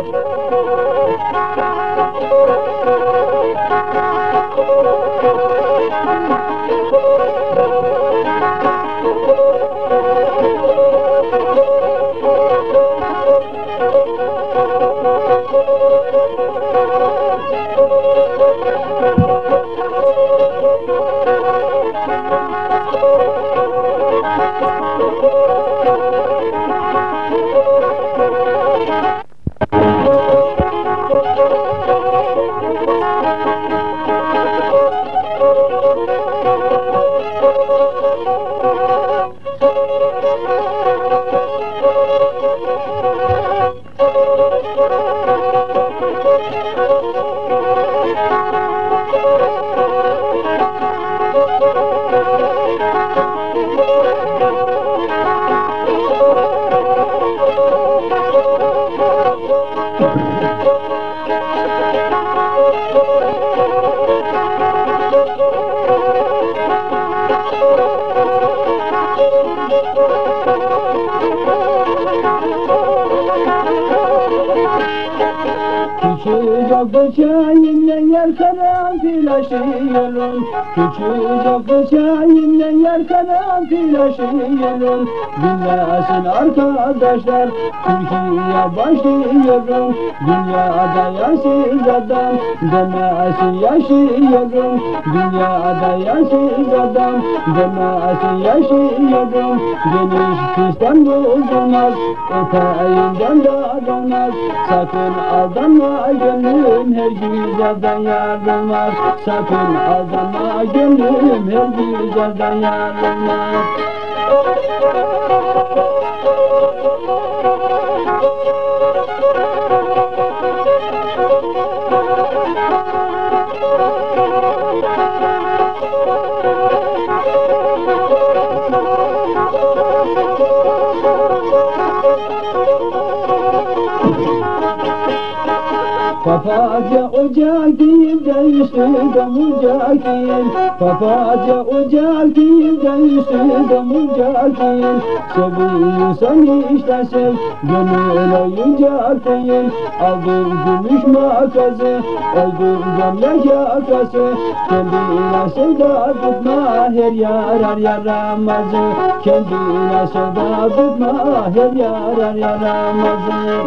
Küçücük bıçağımla yer karanfil aşıyorum. Küçücük bıçağımla yer karanfil aşıyorum. Dinlesin arkadaşlar, Türkiye başlıyorum. Dünyada yersiz adam demesin yaşıyorum. Dünyada yersiz adam demesin yaşıyorum. Geniş pistten bozulmaz, eteğinden darılmaz. Sakın aldanma gönlüm, her güzelden yarılmaz. Sakın aldanma gönlüm, her güzelden yarılmaz. Papatya ocak değil de üstü damulcak değil. Papatya ocak değil de üstü damulcak değil. Seviyorsan işte sev, gönül oyuncak değil. Aldım gümüş makası, oldum gömlek yakası. Kendine sevda tutma, her yarar yaramazı. Kendine sevda tutma, her yarar yaramazı.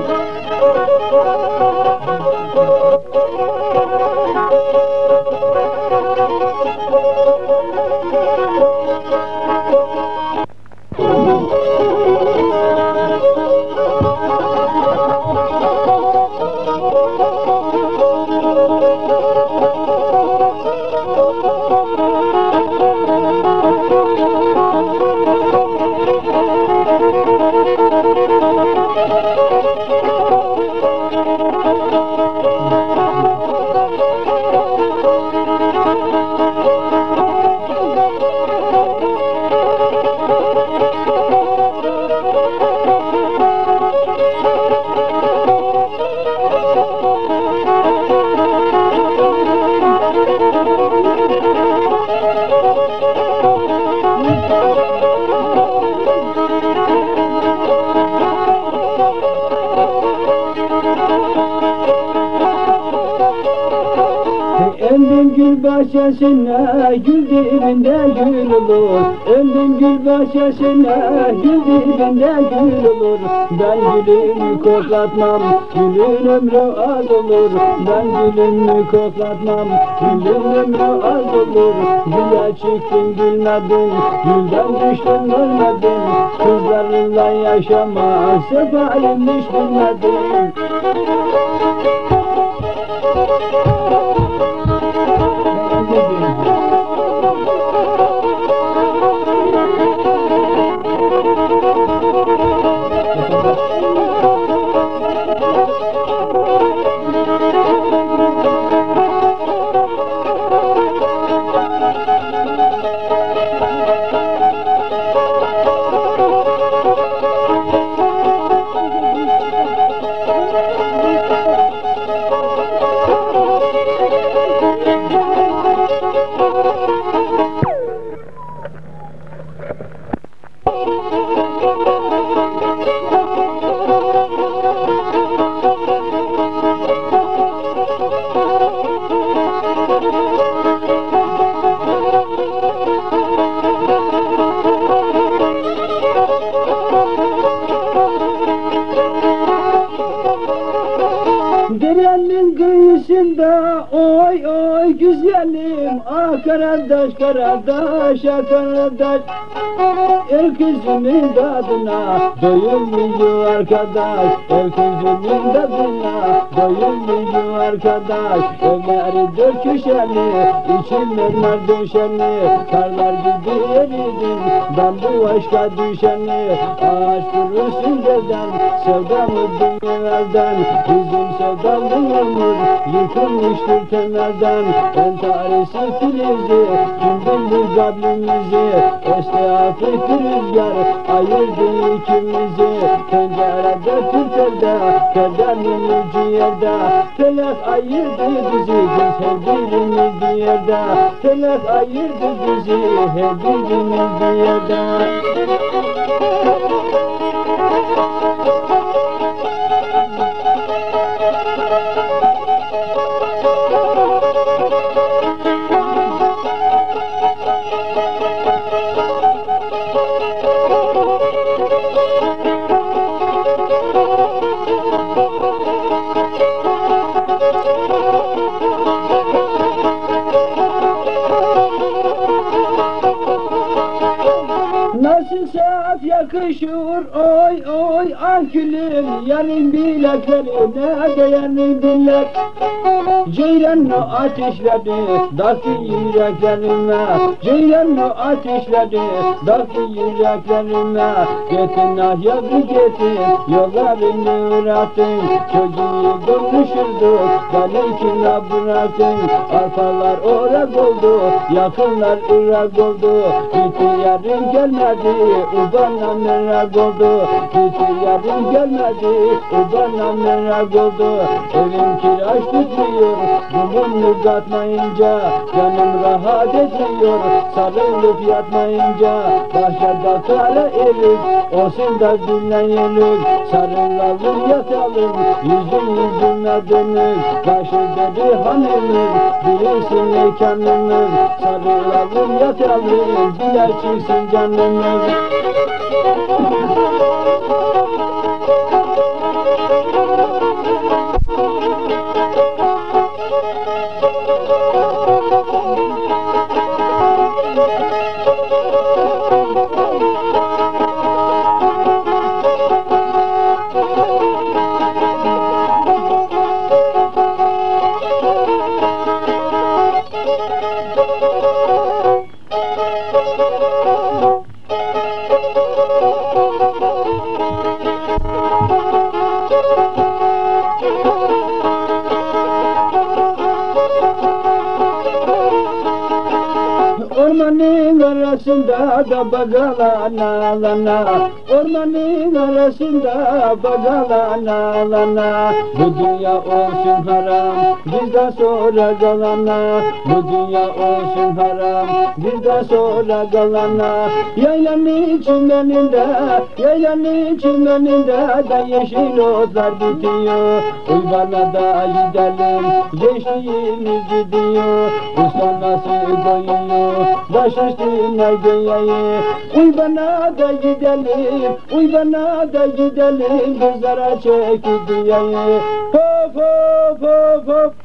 Öldüm gül bahçesine, gül dibinde gül olur. Öldüm gül bahçesine, gül dibinde gül olur. Ben gülümü koklatmam, gülün ömrü az olur. Ben gülümü koklatmam, gülün ömrü az olur. Güle çıktım gülmedim, gülden düştüm ölmedim. Kızlarla yaşamak sefalimmiş bilmedim. karadaş, karadaş. El kızımın tadına doyulmuyor arkadaş. El kızımın tadına doyulmuyor arkadaş. Evleri dört köşeli, içimler döşeli. Karlar gibi eridim ben bu aşka düşeni. Ağaç kurusun gözden, sevdamı evvelden. Bizim sevdalığımız yıkılmıştır temelden. Entarisi filizi, kim bilir kabrimizi. Estağfurullah rüzgar ayırdı ikimizi. Pencerede tütelde, perdenin ucu yerde. Felek ayırdı bizi, biz her birimiz bir yerde. Felek ayırdı bizi, her birimiz bir yerde. Nasıl saat yakışır oy oy ah gülüm. Yarın bileklerine değerini bilek. Ceylanı ateşledi daki yüreklerime. Ceylanı ateşledi daki yüreklerime. Getin ah yavru getin, yollarını uğratın. Çocuğu konuşurduk, beni kime bırakın. Arpalar orak oldu, yakınlar ırak oldu. Gitti yarın gelmedi, o bana merak oldu. Gitti yarın gelmedi, o bana merak oldu. Evim kiraç tutmuyor, kumunu katmayınca. Canım rahat etmiyor, sarılıp yatmayınca. Bahçede kara erik, olsun da dinleyelim. Sarılalım yatalım, yüzüme dönük. Başı dedi hanımım, bilirsin mekanımız. Sarılalım yatalım, dile çıksın canımız. Ormanın arasında da bagalana lana. Ormanın arasında bagalana lana. Bu dünya olsun haram, bizden sonra kalana. Bu dünya olsun haram, bizden sonra kalana. Yaylanın çimeninde, yaylanın çimeninde da yeşil otlar bitiyor. Uy bana da gidelim, gençliğimiz gidiyor. Usta nasıl koyuyor, baş üstüne göğeyi. Uy bana da gidelim, uy bana da gidelim. Kızlara çekip dünyayı. Hop hop hop hop.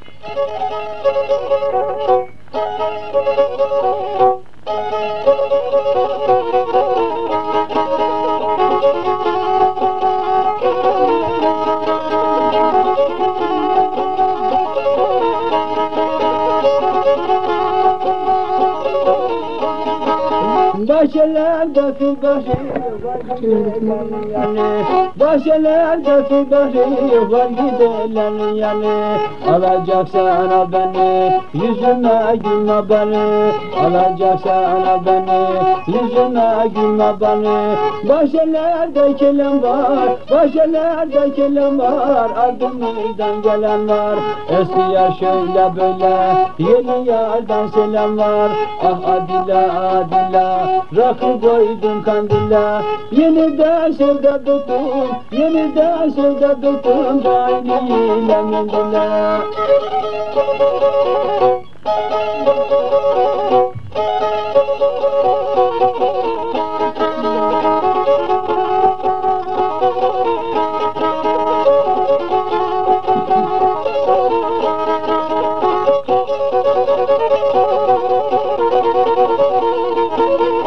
Bahçelerde fil bahri var gidelim yani. Bahçelerde fil bahri var gidelim yani. Alacaksan al beni, yüzüme gülme beni. Alacaksan al beni, yüzüme gülme beni. Bahçelerde kelem var, bahçelerde kelem var. Ardımızdan gelen var. Eski yar şöyle böyle, yeni yardan selam var. Ah Adile Adile, rakı koydum kandila. Yeniden sevda tuttum, yeniden sevda tuttum. Daimiyle mendile.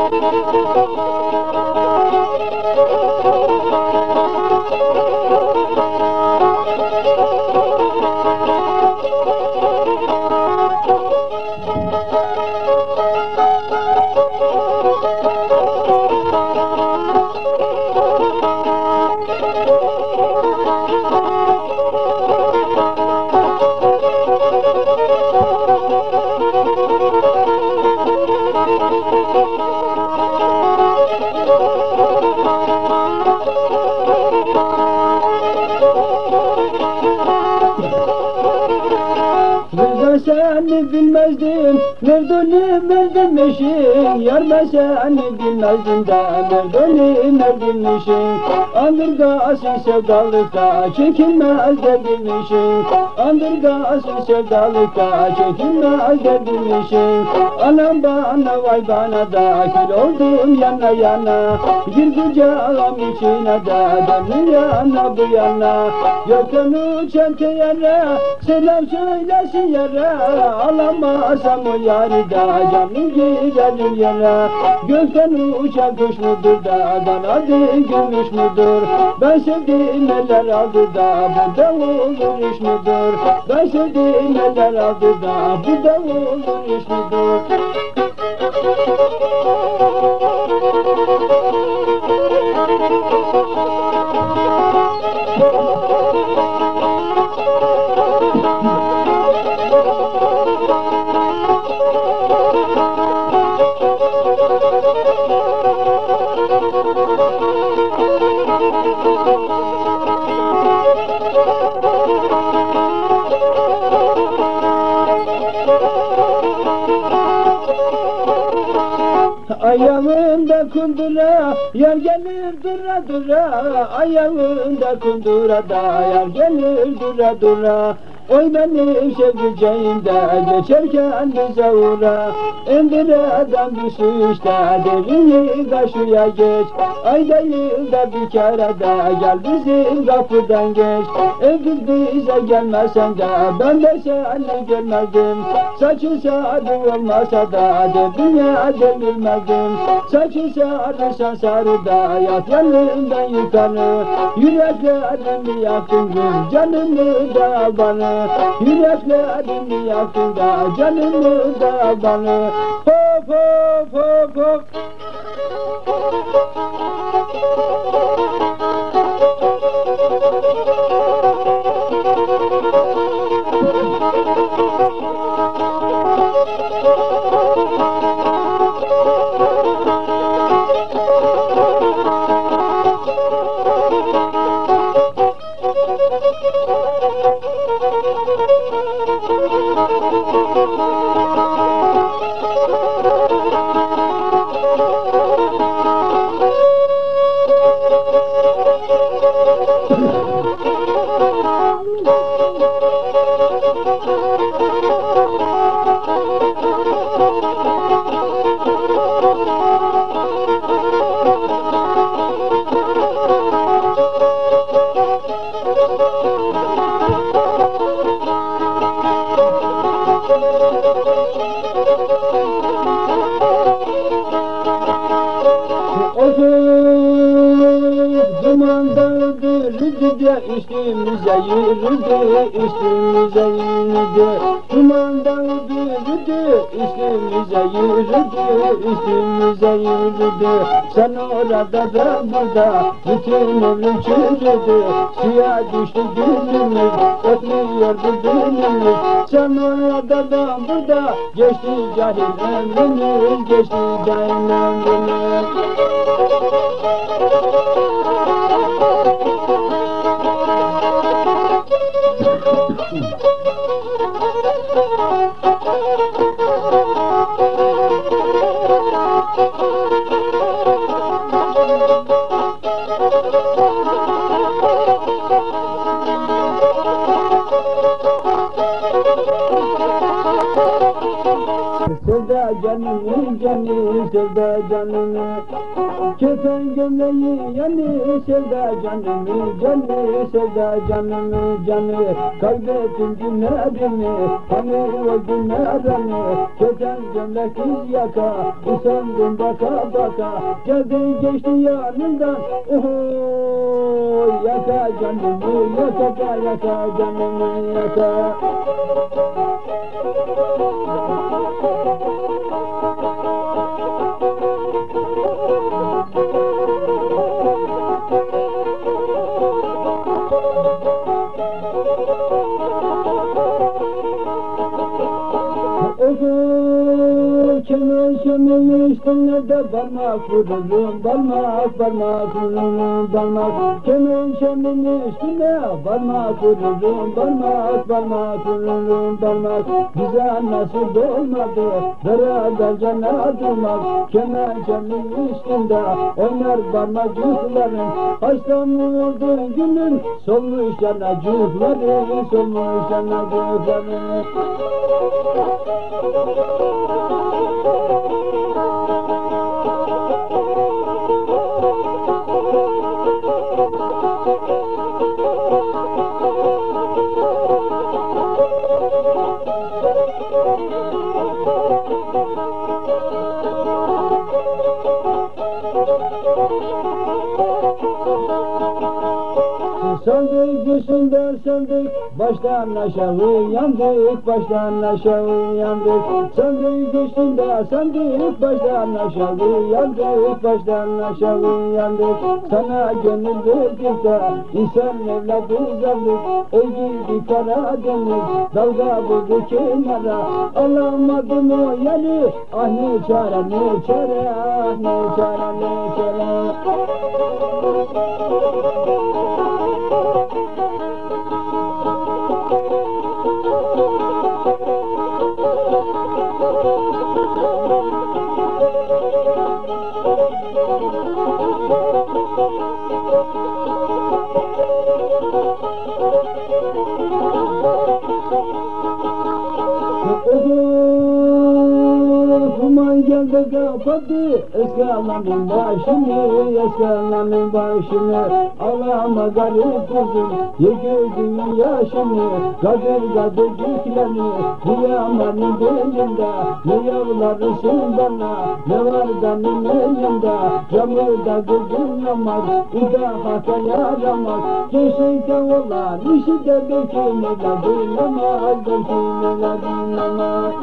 Seni bilmezdim, merdoni merdimişim. Yar ben seni bilmezdim de, merdoni merdimişim. Andırgasın sevdalıkta, çekilmez derdimişim. Andırgasın sevdalıkta, çekilmez derdimişim. Anam bana vay bana da, kül oldum yana yana. Bir kucağım içine de, dönün yana bu yana. Gökten uçan teyere, selam söylesin yere. Alamazsam o yari da, canım giderim yere. Gökten uçan kuş mudur da, kanadı gümüş mudur? Ben sevdiğim eller aldı da, burada olur iş mudur? Ben sevdiğim eller aldı da, burada olur iş mudur? Ayağında kundura, yar gelir dura dura. Ayağında kundura da, yar gelir dura dura. Oy benim sevdiceğim de, geçerken bize uğra. İndireden bir su işte, derini karşıya geç. Ayda yılda bir kere de, gel bizim kapıdan geç. Kız bize gelmezsen de, ben de seni görmezdim. Saçın sarı olmasa da, dünya gelmezdim. Saçın sarıysan sarı da, yat yanımdan yukarı. Yüreklerimi yaktın gün, canımı da bana. Yüreklerimi yaktın da, canımı da bana. Hop hop hop hop. Üstümüze yürüdü, üstümüze yürüdü. Dumandan yürüdü, üstümüze yürüdü, üstümüze yürüdü. Sen orada ben burada, bütün ömrüm çürüdü. Suya düştü gülümüz, ötmüyor bu gülümüz. Sen orada ben burada, geçti cahil ömrümüz, geçti cahil ömrümüz. Sevda canımın canı, sevda canımı. Kefen gömleği yani sevda canımı, canı sevda canımı, canı. Kaybettim günlerimi, hani o günlerimi. Kefen gömlek kız yaka, usandım baka baka. Geldi geçti yanından, oho, yaka canımı, yaka yaka canımı, yaka. Kemeşemin üstüne de parmak vururum, parmak vururum, parmak. Kemeşemin üstüne parmak vururum, parmak vururum, parmak. Bize nasıl olmadı, beraberce ne durmak. Kemeşemin üstünde oynar parmacıkların. Hastam vurduğun günün solmuş yanacıkları, solmuş yanacıkları. Sandık üstünde sandık, baştan aşağı yandık, baştan aşağı yandık. Sandık üstünde sandık, baştan aşağı yandık, baştan aşağı yandık. Sana gönül verdik de insan evladı zandık. Ey gidi Karadeniz, dalga vurdu kenara. Alamadım o yeri, ah ne çare ne çare, ah ne çare ne çare. Geldi kapattı eskalanın başını, eskalanın başını. Ağlama garip kızım, ye gözümün yaşını. Gadır gadır yüklerini, duyamanın belinde. Ne yavrularısın bana, ne var benim elimde. Camırda gözüm namaz, idahata yaramaz. Gerçekte olan işi de bekime de dinlemez, bekime de dinlemez.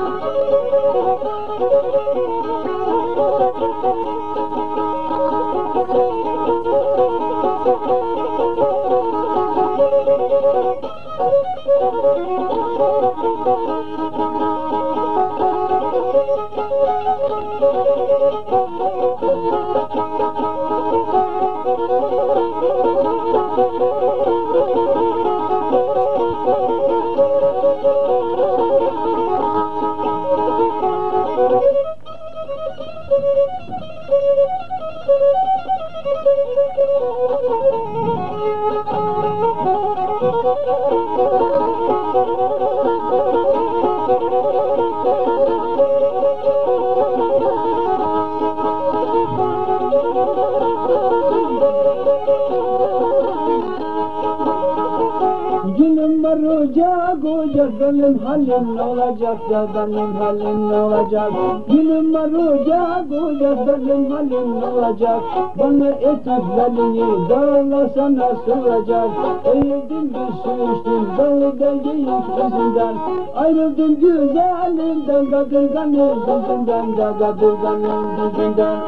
Günüm var ocak ocak, benim halim ne olacak da benim halim ne olacak? Günüm var ocak ocak, benim halim ne olacak? Bana eteklerini dağlasana soracak. Eğildim bir su içtim, dağda geyik yüzünden. Ayrıldım güzelimden, kadırganın yüzünden de, kadırganın yüzünden.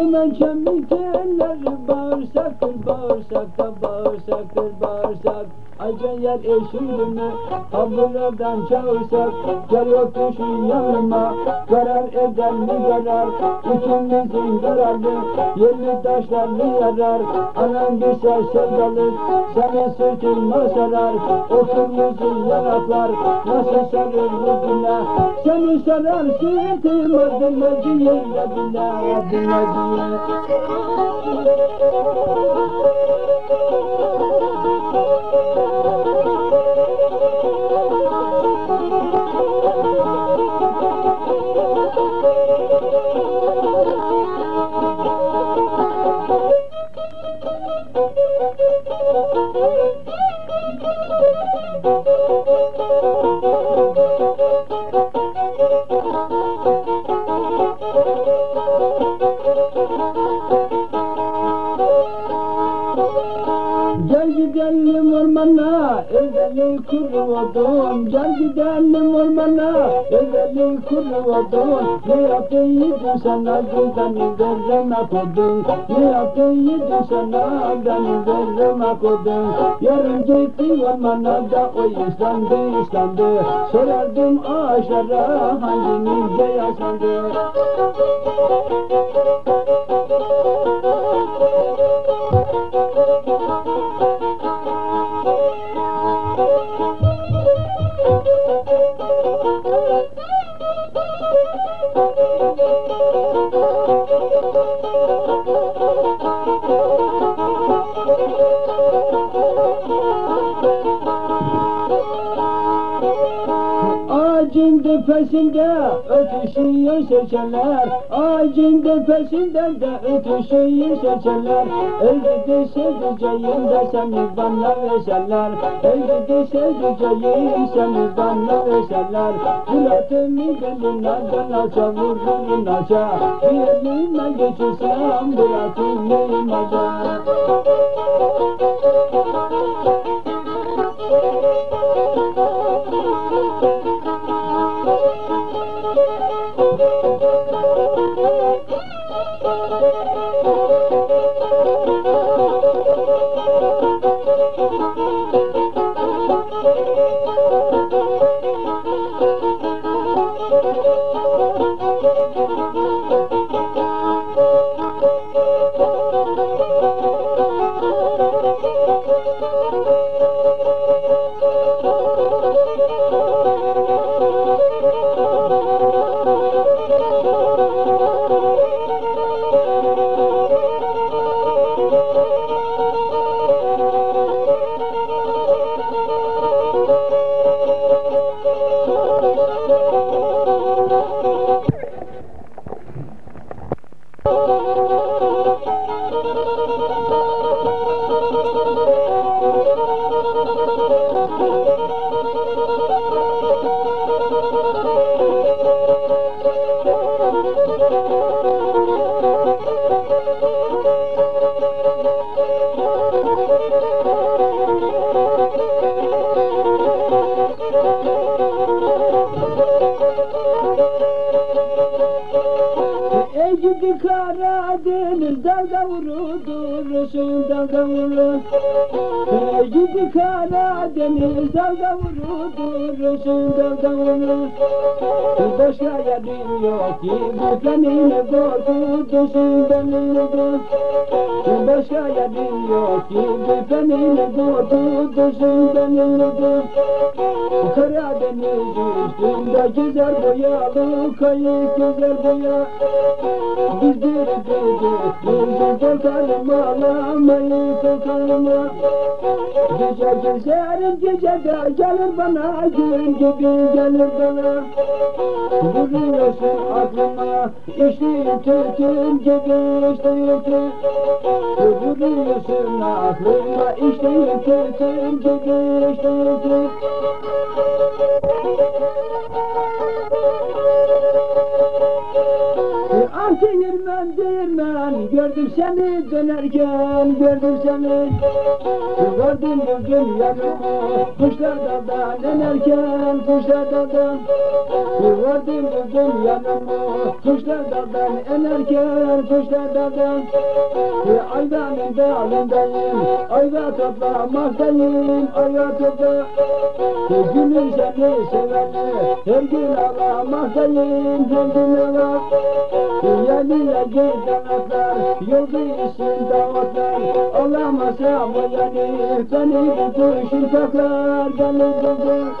Kemençemin telleri bağırsaktır, bağırsak da bağırsaktır, bağırsak. Aycan yer eşildi mi? Ablalardan çağırsak gel otur şu yanıma. Karar eder mi karar? İkimizin kararlı yerli taşlarını yarar. Anam güzel sevdalık senin sırtına sarar. Otur yüzün yanaklar nasıl sarır yüzüne. Seni sarar sırtıma dinlediğine dinlediğine. Gel gidelim ormana, evveli kuru odun. Gel gidelim ormana, evveli kuru odun. Ne yaptıydın sana beni vermek odun. Ne yaptıydın sana beni vermek odun. Yarın gittim ormana da o İslandı. Sorardım ağaçlara hanginize yaşandı. Ağacın tepesinde ötüşüyor seçenler. Ağacın tepesinde de ötüşüyor seçenler. Elbette sevdiceğim de seni bana verseler. Elbette sevdiceğim seni bana verseler. Bırakımı belinden alça vururum alça. Bir elimden geçirsem bırakımı alça. Gidi Karadeniz dalga vurur, dalga vurur. Gidi Karadeniz dalga vurur, dalga vurur. Başka yerim yok ki bu kendine korkutursun beni. Başka yerim yok ki bu kendine korkutursun beni. Karadeniz üstünde güzel boyalı kayık güzel boya. Biz bizim korkarım ağlamayı korkarım. Gece gezerim gecede gelir bana gün gibi gelir bana. Vuruyorsun aklıma içtiğim tütün gibi içtiğim tütün. Vuruyorsun aklıma içtiğim tütün gibi içtiğim tütün. Değirmen geldim ben, gördüm seni dönerken, gördüm seni. Gördüm gözüm yanımı, kuşlar dağdan inerken, kuşlar dağdan. Gördüm gözüm yanımı, kuşlar dağdan inerken, kuşlar dağdan. Ayvanın dağındayım, ayva toplamaktayım, ayva topla. Gülüm seni seveni, her gün ağlamaktayım, her gün ağla. Yanına giden atlar, yol değilsin davatlar. Ağlamasam o yani, beni bu düşün taklar, beni buldu.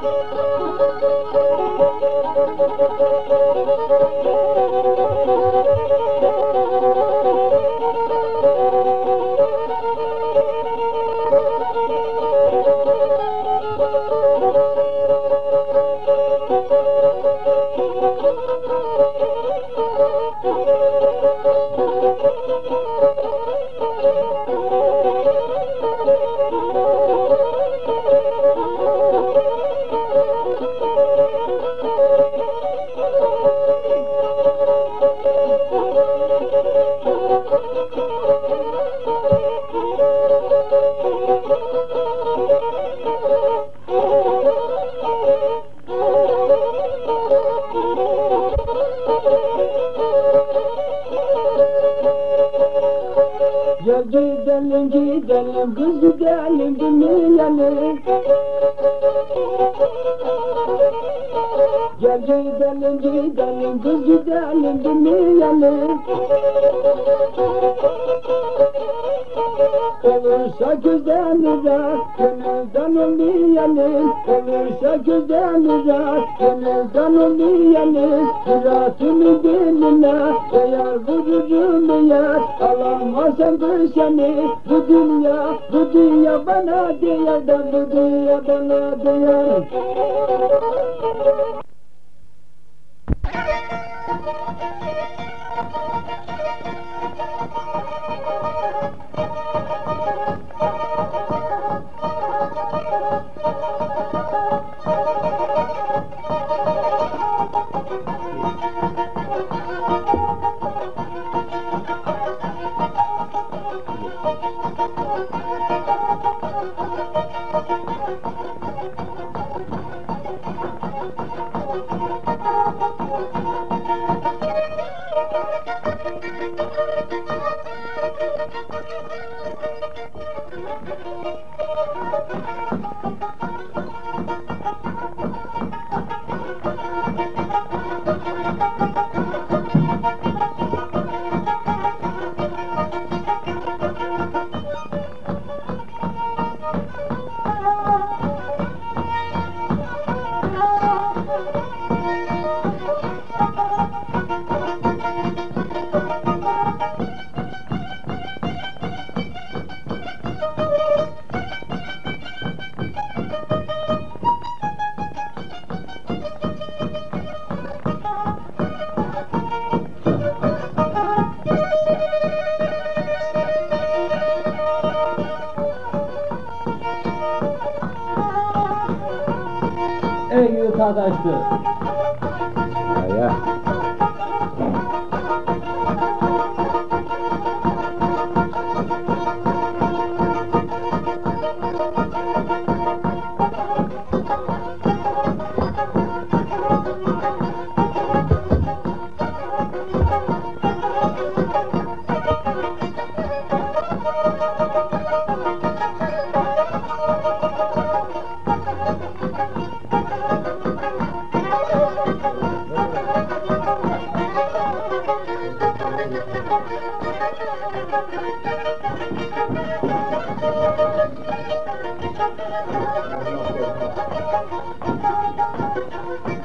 Gel gidelim gidelim kız gidelim dinleyelim. Gel gidelim gidelim kız gidelim dinleyelim. Olursa güzel ırak, gönülden olmayanın. Olursa güzel ırak, gönülden olmayanın. Muratımın diline, eğer vururum eğer. Alamazsam da seni, bu dünya bana değer de bu dünya bana değer. Ey yurt adaşı! Ya. Thank you.